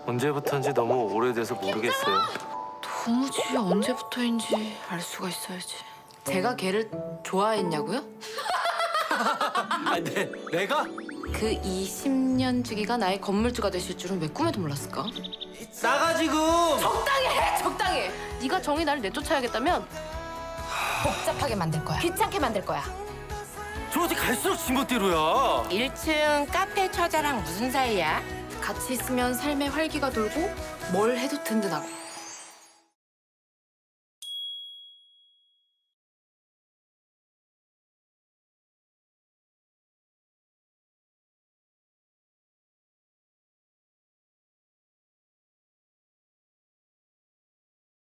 언제부터인지 너무 오래돼서 모르겠어요. 도무지 언제부터인지 알 수가 있어야지. 제가 걔를 좋아했냐고요? 아, 내가? 그 20년 주기가 나의 건물주가 되실 줄은 왜 꿈에도 몰랐을까? 나가 지금! 적당히 해! 적당히 해! 네가 정이 나를 내쫓아야겠다면 복잡하게 만들 거야. 귀찮게 만들 거야. 저 어디 갈수록 지멋대로야. 1층 카페 처자랑 무슨 사이야? 같이 있으면 삶의 활기가 돌고 뭘 해도 든든하고